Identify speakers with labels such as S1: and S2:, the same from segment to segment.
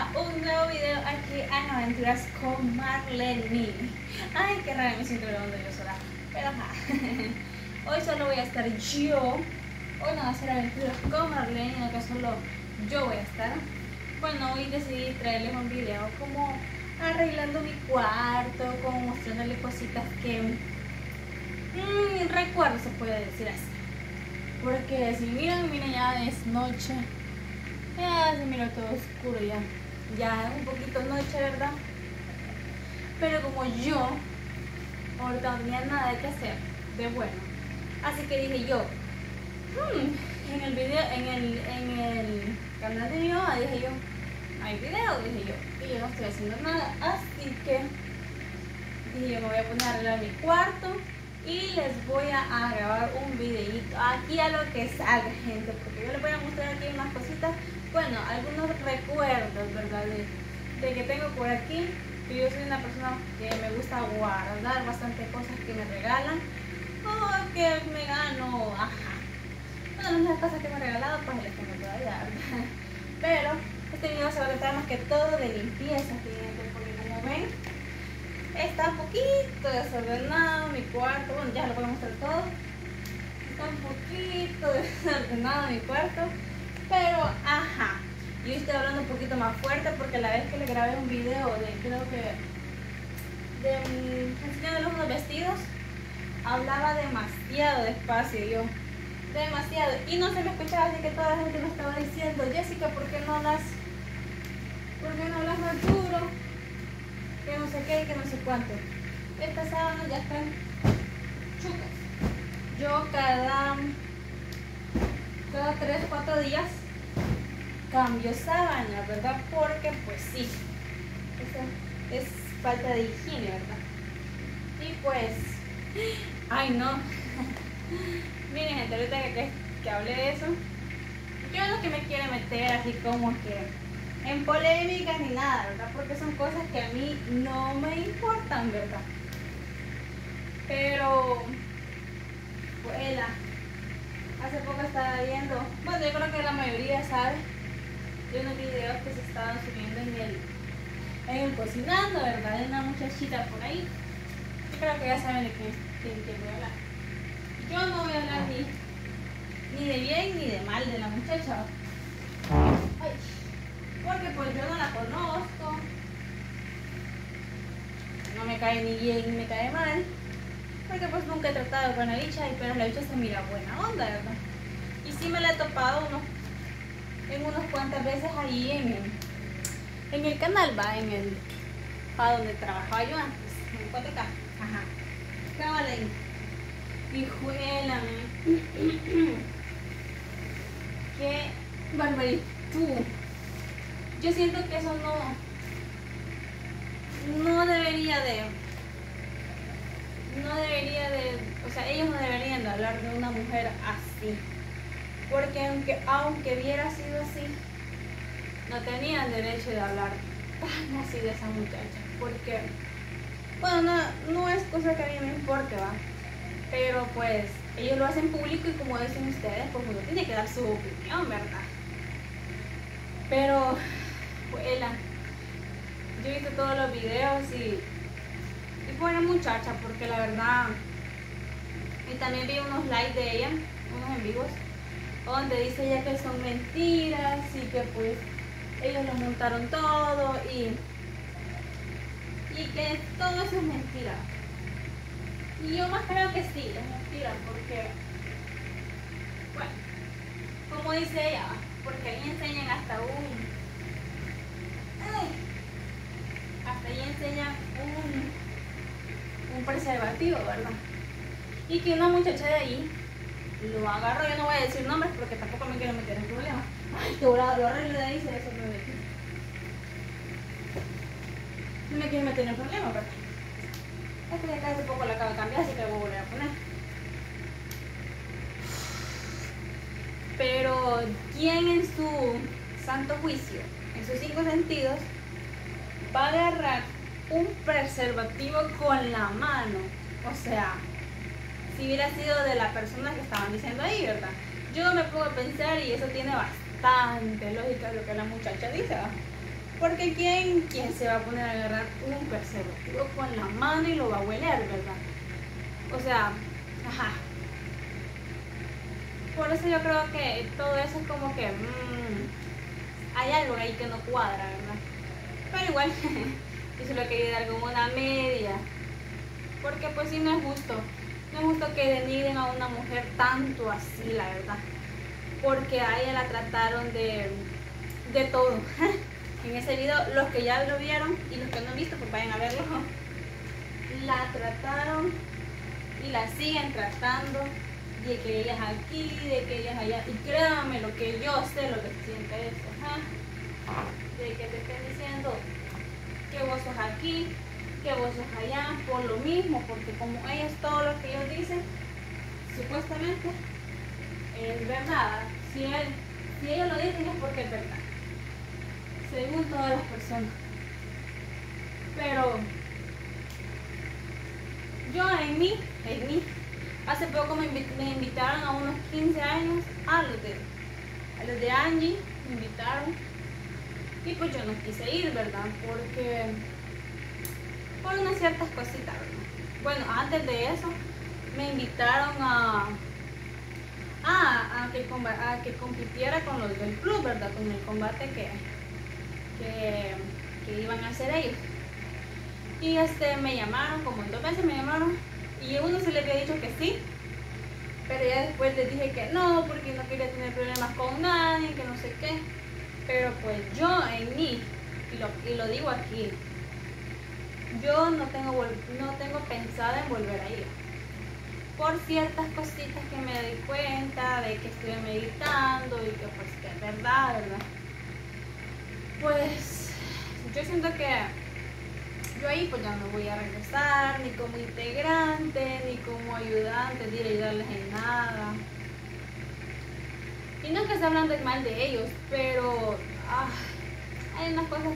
S1: a un nuevo video aquí en Aventuras con Marlene. Ay, qué raro, me siento grabando yo sola. Pero ajá. Hoy solo voy a estar yo. Hoy no va a ser Aventuras con Marlene, sino que solo yo voy a estar. Bueno, hoy decidí traerles un video como arreglando mi cuarto, como mostrándole cositas que recuerdo, se puede decir así. Porque si miran ya es noche. Ya se mira todo oscuro ya es un poquito noche, ¿verdad? Pero como yo ahorita no tenía nada que hacer de bueno, así que dije yo, en el video, en el canal de mi mamá, dije yo, hay video, dije yo, y yo no estoy haciendo nada, así que dije yo, me voy a poner a arreglar mi cuarto y les voy a grabar un videito aquí a lo que salga, gente, porque yo les voy a mostrar aquí unas cositas. Bueno, algunos recuerdos, ¿verdad? De que tengo por aquí. Que yo soy una persona que me gusta guardar bastantes cosas que me regalan o que me gano, ajá. Bueno, las cosas que me he regalado, pues les tengo todavía, ¿verdad? Pero este video se va a tratar más que todo de limpieza, clientes, porque como ven, está un poquito desordenado mi cuarto. Bueno, ya lo voy a mostrar todo. Está un poquito desordenado mi cuarto. Pero, ajá, yo estoy hablando un poquito más fuerte porque la vez que le grabé un video de, creo que, enseñando unos vestidos, hablaba demasiado despacio yo, demasiado, y no se me escuchaba, así que toda la gente me estaba diciendo, Jessica, ¿por qué no hablas más duro? Que no sé qué, que no sé cuánto. Estas sábanas ya están chucas. Yo cada 3-4 días cambio sábana, ¿verdad? Porque pues sí, eso es falta de higiene, ¿verdad? Y pues, ay no, miren gente, ahorita que hablé de eso, yo no que me quiero meter así como que en polémicas ni nada, ¿verdad? Porque son cosas que a mí no me importan, ¿verdad? Pero, pues, hace poco estaba viendo, bueno, yo creo que la mayoría sabe de unos videos que se estaban subiendo en el cocinando, ¿verdad? De una muchachita por ahí. Yo creo que ya saben de quién voy a hablar. Yo no voy a hablar ni de bien ni de mal de la muchacha. Ay, porque pues yo no la conozco. No me cae ni bien ni me cae mal. Porque pues nunca he tratado con la bicha, pero la bicha se mira buena onda, ¿verdad? Y sí me la he topado unas cuantas veces ahí en el canal, va, a donde trabajaba yo antes, en 4K, ajá, cabal ahí. Hijuela, qué barbaridad. Yo siento que eso no debería de, o sea, ellos no deberían de hablar de una mujer así. Porque aunque hubiera sido así, no tenían derecho de hablar tan así de esa muchacha. Porque, bueno, no es cosa que a mí me importe, va. Pero pues, ellos lo hacen público y como dicen ustedes, pues uno tiene que dar su opinión, ¿verdad? Pero, pues, yo he visto todos los videos y buena muchacha, porque la verdad, y también vi unos live de ella, unos en vivos, donde dice ella que son mentiras y que pues ellos lo montaron todo y que todo eso es mentira. Y yo más creo que sí, es mentira, porque, bueno, como dice ella, porque ahí enseñan hasta ahí enseñan un preservativo, ¿verdad? Y que una muchacha de ahí lo agarro, yo no voy a decir nombres porque tampoco me quiero meter en problemas. Ay, que volado, lo arreglo de ahí, se resuelve de aquí. No me quiero meter en problemas, ¿verdad? Es que acá hace poco la acabo de cambiar, así que la voy a volver a poner. Pero, ¿quién en su santo juicio, en sus 5 sentidos, va a agarrar un preservativo con la mano? O sea, si hubiera sido de la persona que estaban diciendo ahí, ¿verdad? Yo me pongo a pensar y eso tiene bastante lógica lo que la muchacha dice, ¿verdad? Porque ¿quién se va a poner a agarrar un preservativo con la mano y lo va a hueler, verdad? O sea, ajá. Por eso yo creo que todo eso es como que hay algo ahí que no cuadra, ¿verdad? Pero igual, yo se lo quería dar como una media. Porque pues sí, no es justo. No es justo que denigren a una mujer tanto así, la verdad. Porque a ella la trataron de todo. En ese video, los que ya lo vieron y los que no han visto, pues vayan a verlo. La trataron y la siguen tratando de que ella es aquí, de que ella es allá. Y créanme lo que yo sé lo que se siente eso. De que te estén diciendo que vos sos aquí, que vos sos allá, por lo mismo, porque como ellos, todo lo que ellos dicen, supuestamente, es verdad. Si ellos lo dicen es porque es verdad, según todas las personas. Pero yo en mí, hace poco me invitaron a unos 15 años, a los de Angie, me invitaron. Y pues yo no quise ir, ¿verdad? Porque por unas ciertas cositas, ¿verdad? Bueno, antes de eso me invitaron a que compitiera con los del club, ¿verdad? Con el combate que iban a hacer ellos. Y me llamaron, como 2 veces me llamaron, y uno se le había dicho que sí, pero ya después les dije que no, porque no quería tener problemas con nadie, que no sé qué. Pero pues yo en mí, y lo digo aquí, yo no tengo pensado en volver a ir. Por ciertas cositas que me di cuenta de que estuve meditando y que pues que es verdad, ¿verdad? Pues yo siento que yo ahí pues ya no voy a regresar, ni como integrante, ni como ayudante, de ayudarles en nada. Y no es que esté hablando mal de ellos, pero hay unas cosas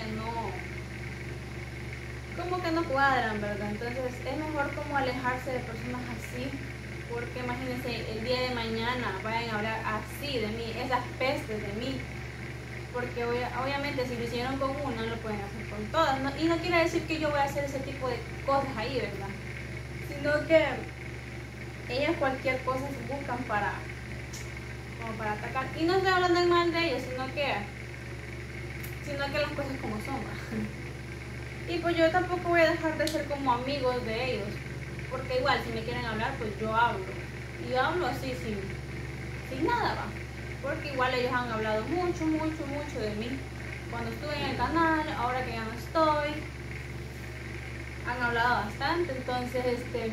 S1: como que no cuadran, ¿verdad? Entonces es mejor como alejarse de personas así, porque imagínense el día de mañana vayan a hablar así de mí, esas pestes de mí, porque obviamente si lo hicieron con una lo pueden hacer con todas, ¿no? Y no quiere decir que yo voy a hacer ese tipo de cosas ahí, ¿verdad? Sino que ellas cualquier cosa se buscan para atacar. Y no estoy hablando mal de ellos, sino que las cosas como son, ¿verdad? Y pues yo tampoco voy a dejar de ser como amigos de ellos, porque igual si me quieren hablar, pues yo hablo. Y hablo así sin nada, va. Porque igual ellos han hablado mucho de mí. Cuando estuve en el canal, ahora que ya no estoy, han hablado bastante. Entonces,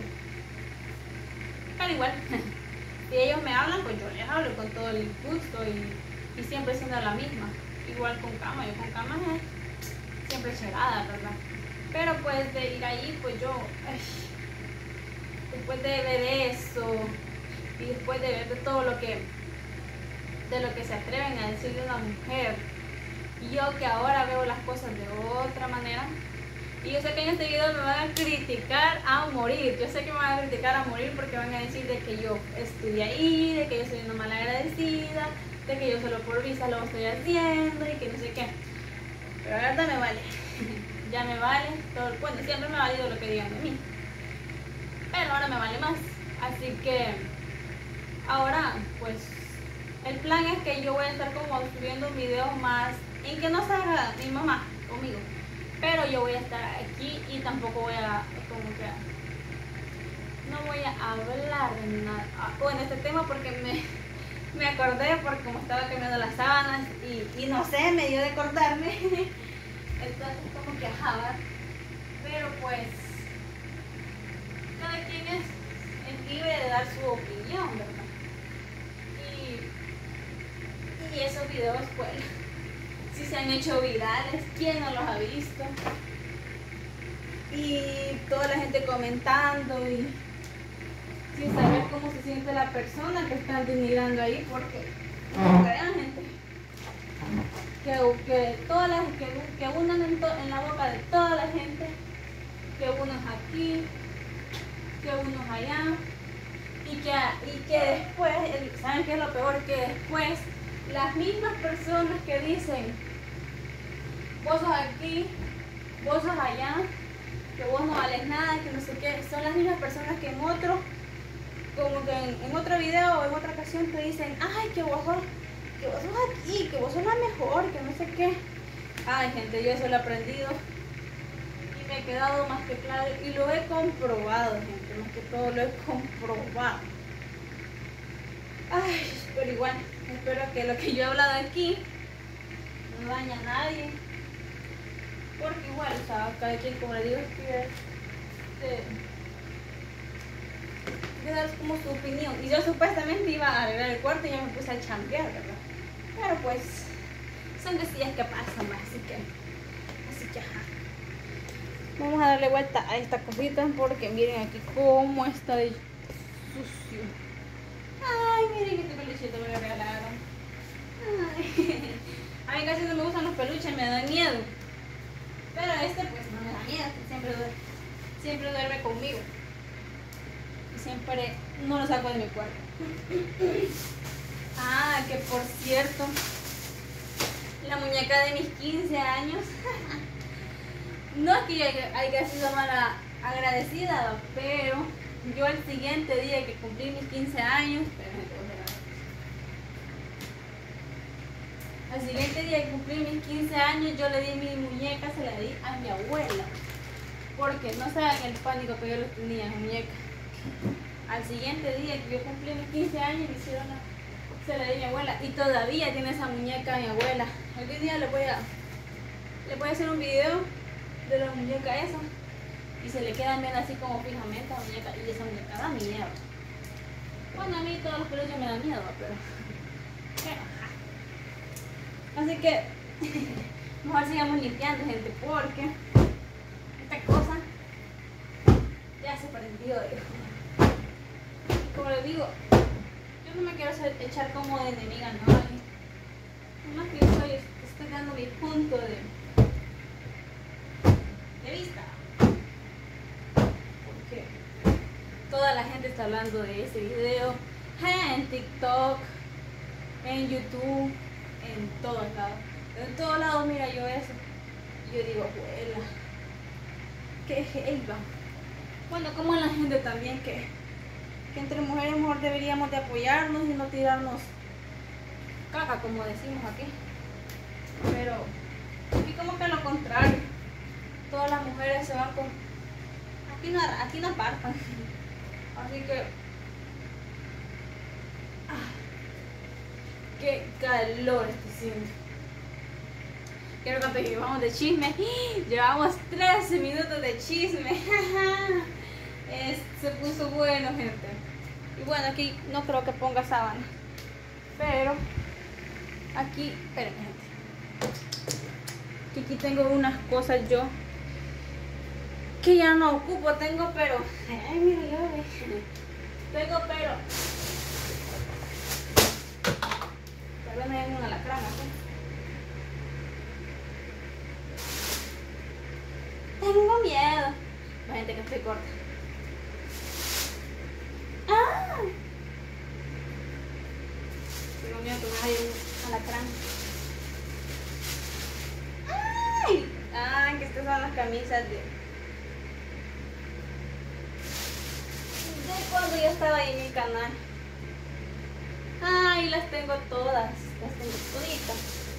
S1: pero igual, si ellos me hablan, pues yo les hablo con todo el gusto y siempre siendo la misma. Igual con Cama, yo con Cama siempre llegada, ¿verdad? Pero pues de ir ahí, pues yo, después de ver eso y después de ver de todo lo que se atreven a decirle a una mujer, yo que ahora veo las cosas de otra manera, y yo sé que en este video me van a criticar a morir, yo sé que me van a criticar a morir porque van a decir de que yo estudié ahí, de que yo soy una mala agradecida, de que yo solo por vista lo estoy haciendo y que no sé qué. Pero la verdad me vale, ya me vale todo, bueno, siempre me ha valido lo que digan de mí, pero ahora me vale más, así que ahora pues el plan es que yo voy a estar como subiendo un video más en que no salga mi mamá conmigo, pero yo voy a estar aquí y tampoco voy a, como que no voy a hablar de nada, bueno, este tema porque me acordé porque como estaba cambiando las sábanas y no sé, me dio de cortarme. Entonces como que ajá, pero pues cada quien es libre de dar su opinión, ¿verdad? Y esos videos pues si se han hecho virales, ¿quién no los ha visto? Y toda la gente comentando y sin saber cómo se siente la persona que está denigrando ahí, porque vean gente que todas las que unan en la boca de toda la gente, que uno es aquí, que uno es allá, y que después, ¿saben qué es lo peor? Que después las mismas personas que dicen vos sos aquí, vos sos allá, que vos no vales nada, que no sé qué. Son las mismas personas que en otro, como que en otro video o en otra ocasión te dicen, ay, que vos sos aquí, que vos sos la mejor, que no sé qué. Ay, gente, yo eso lo he aprendido y me he quedado más que claro y lo he comprobado, gente, más que todo lo he comprobado. Ay, pero igual, espero que lo que yo he hablado aquí no daña a nadie, porque igual, o sea, cada quien, como le digo, de dar como su opinión. Y yo supuestamente iba a arreglar el cuarto y ya me puse a chambear, ¿verdad? Pero pues son cosillas que pasan más, así que ajá. Vamos a darle vuelta a esta cosita porque miren aquí cómo está de sucio. Ay, miren que este peluchito me lo regalaron. Ay. A mí casi no me gustan los peluches, me dan miedo. Pero este pues no me da miedo, siempre duerme conmigo. Y siempre no lo saco de mi cuarto. Ah, que por cierto, la muñeca de mis 15 años, no es que yo haya sido mala agradecida, pero yo el siguiente día que cumplí mis 15 años, al siguiente día que cumplí mis 15 años, yo le di mi muñeca, se la di a mi abuela, porque no saben el pánico que yo les tenía en muñeca. Al siguiente día que yo cumplí mis 15 años, se la di a mi abuela y todavía tiene esa muñeca mi abuela. Algún día le voy a hacer un video de la muñeca esa y se le quedan bien así como fijamente a la muñeca, y esa muñeca da miedo. Bueno, a mí todos los peluches me dan miedo, pero así que mejor sigamos limpiando, gente, porque esta cosa ya se prendió. Como les digo, yo no me quiero echar como de enemiga a nadie. No que estoy dando mi punto de vista. Porque toda la gente está hablando de ese video en TikTok, en YouTube, en todos lados. En todos lados mira yo eso. Y yo digo, abuela, qué heiva. Bueno, como la gente también que entre mujeres mejor deberíamos de apoyarnos y no tirarnos caca, como decimos aquí. Pero aquí como que lo contrario, todas las mujeres se van con aquí no apartan. Así que qué calor está haciendo. Quiero cuánto llevamos de chisme. Llevamos 13 minutos de chisme. Se puso bueno, gente. Y bueno, aquí no creo que ponga sábana, pero aquí, espérenme, gente, que aquí tengo unas cosas yo que ya no ocupo. Tengo, pero ay, mira yo, tengo, pero tal vez me den una alacrán aquí. Tengo miedo. La gente que estoy corta. ¡Ah! Tengo miedo que me vaya un alacrán. ¡Ay! Ah, que estas son las camisas de cuando yo estaba ahí en mi canal. Ay, las tengo todas. Las tengo toditas.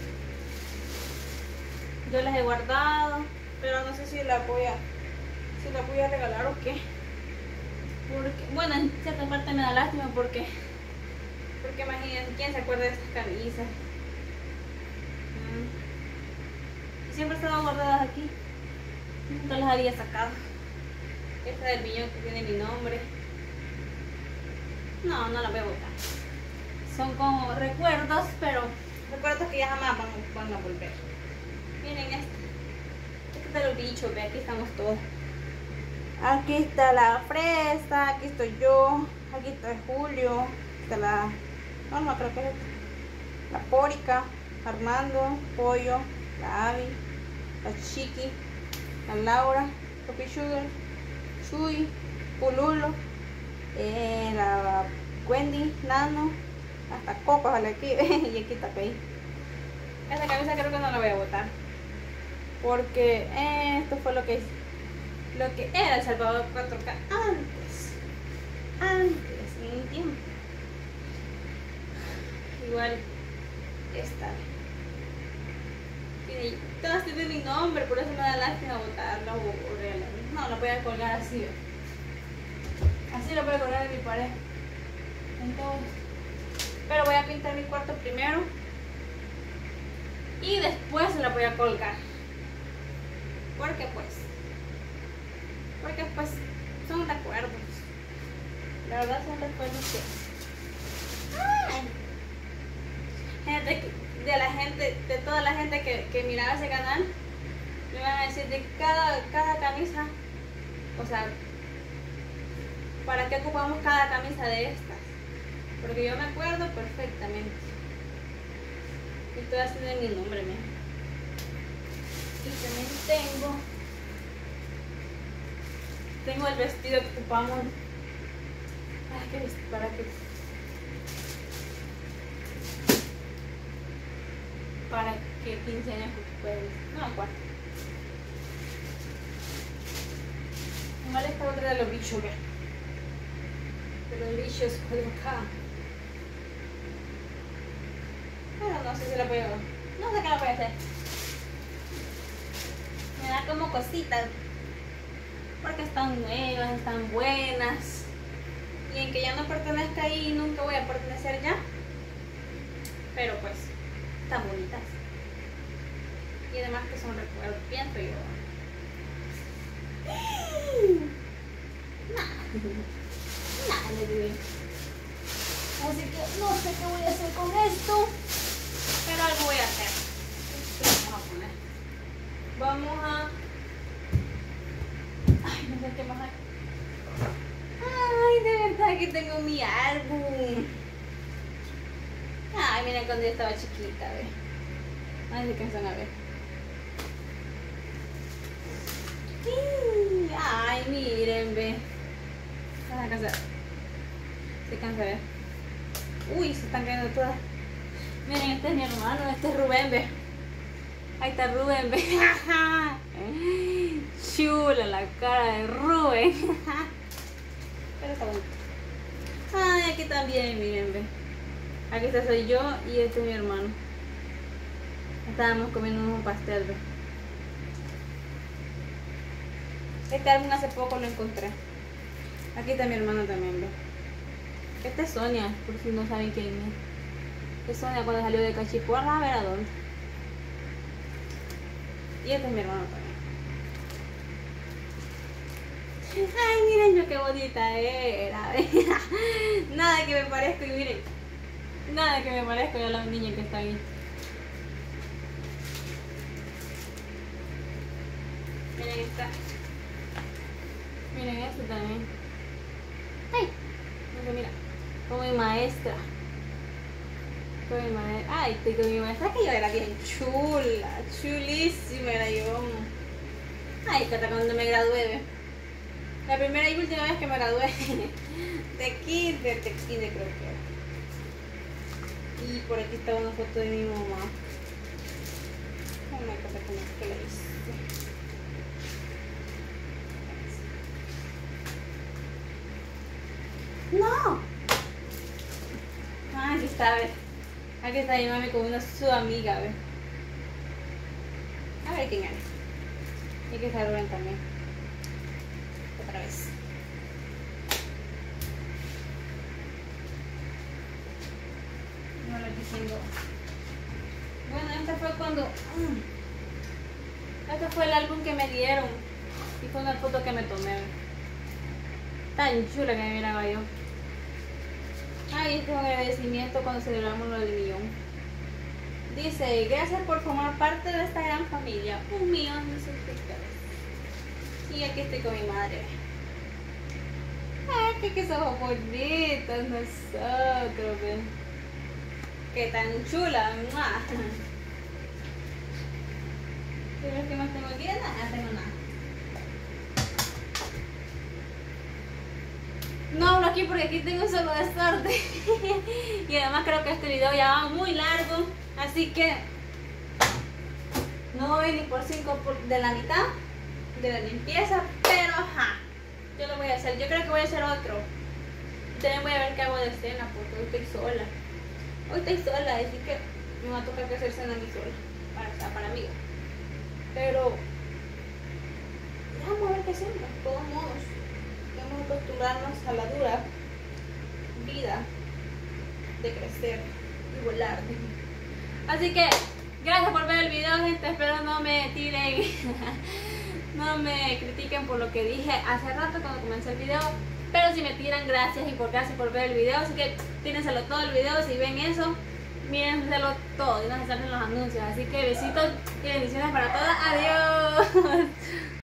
S1: Yo las he guardado, pero no sé si las voy a regalar o qué. Porque, bueno, en cierta parte me da lástima porque imagínense, ¿quién se acuerda de estas camisas? Y siempre estaban guardadas aquí. Nunca las había sacado. Esta del millón que tiene mi nombre. No la voy a botar. Son como recuerdos, pero recuerdos que ya jamás van a volver. Miren este de los bichos, ve, aquí estamos todos. Aquí está la fresa, aquí estoy yo, aquí está Julio, está no creo que es la Pórica, Armando, Pollo, la Abby, la Chiqui, la Laura, Papi Sugar, Chuy, Pululo, la Wendy, Nano, hasta Coco sale aquí, y aquí está Pei. Esta cabeza creo que no la voy a botar. porque esto fue lo que era El Salvador 4K antes, en un tiempo. Igual esta. Todas tienen mi nombre, por eso me da lástima botarla o regalarla. No, la voy a colgar así. Así lo voy a colgar en mi pared. Entonces, pero voy a pintar mi cuarto primero y después se la voy a colgar. Porque pues son recuerdos. La verdad son recuerdos que... ¡Ay! De toda la gente que miraba ese canal, me van a decir de cada camisa, o sea, ¿para qué ocupamos cada camisa de estas? Porque yo me acuerdo perfectamente. Y estoy haciendo mi nombre, mira. Y también tengo el vestido que ocupamos para que 15 años ocupemos. No, 4. Igual esta otra de los bichos, ¿verdad? De los bichos por acá. Pero no sé si la puedo. No sé qué la voy a hacer. Me da como cositas. Porque están nuevas, están buenas. Y en que ya no pertenezca ahí, nunca voy a pertenecer ya. Pero pues, están bonitas. Y además que son recuerdos, pienso yo. Nada, le digo. Así que no sé qué voy a hacer con esto. Pero algo voy a hacer. Vamos a poner. Vamos a... Ay, no sé qué más hay. Ay, de verdad que tengo mi álbum. Ay, miren cuando yo estaba chiquita, ve. Ay, se cansan a ver. Ay, miren, ve. Se van a cansar. Se cansa, ve. Uy, se están cayendo todas. Miren, este es mi hermano, este es Rubén, ve. Ahí está Rubén, ve. Chula la cara de Rubén. Pero está bonito. Ay, aquí también, miren, ve. Aquí está soy yo y este es mi hermano. Estábamos comiendo un pastel, ve. Este álbum hace poco lo encontré. Aquí está mi hermano también, ve. Esta es Sonia, por si no saben quién es. Es Sonia cuando salió de Cachiporra, a ver a dónde. Y este es mi hermano también. Ay, miren yo qué bonita era. Nada que me parezco y miren. Nada que me parezco a la niña que está ahí. Miren esta. Miren esto también. Ay, no se mira. Con mi maestra. Con mi maestra. Ay, estoy con mi maestra que yo era bien chula. Chulísima era yo. Ay, hasta cuando me gradué. La primera y última vez que me gradué de kinder creo que era. Y por aquí está una foto de mi mamá. Una cosa que le hice. ¡No! Ah, aquí está, ve. Aquí está mi mami con su amiga, ve. A ver quién era. Y aquí está Rubén también. Otra vez. No lo diciendo. Bueno, este fue cuando... Este fue el álbum que me dieron. Y fue una foto que me tomé. Tan chula que me miraba yo. Ay, este es un agradecimiento cuando celebramos lo del millón. Dice, gracias por formar parte de esta gran familia. 1 millón de suscriptores. Y aquí estoy con mi madre. Ay, que somos bonitos nosotros, ¿ven? Que tan chula. ¿Pero qué más tengo aquí? Nada, no tengo nada. No hablo aquí porque aquí tengo solo desorden. Y además creo que este video ya va muy largo. Así que no voy ni por 5 de la mitad de la limpieza, pero ajá, yo lo voy a hacer. Yo creo que voy a hacer otro. También voy a ver qué hago de cena, porque hoy estoy sola. Así que me va a tocar que hacer cena a mí sola, para mí. Pero vamos a ver qué hacemos. De todos modos, tenemos que acostumbrarnos a la dura vida de crecer y volar. Así que gracias por ver el video, gente. Espero no me tiren no me critiquen por lo que dije hace rato cuando comencé el video, pero si me tiran, gracias por ver el video. Así que tírenselo todo el video. Si ven eso, mírenselo todo y no se salen los anuncios. Así que besitos y bendiciones para todas. Adiós.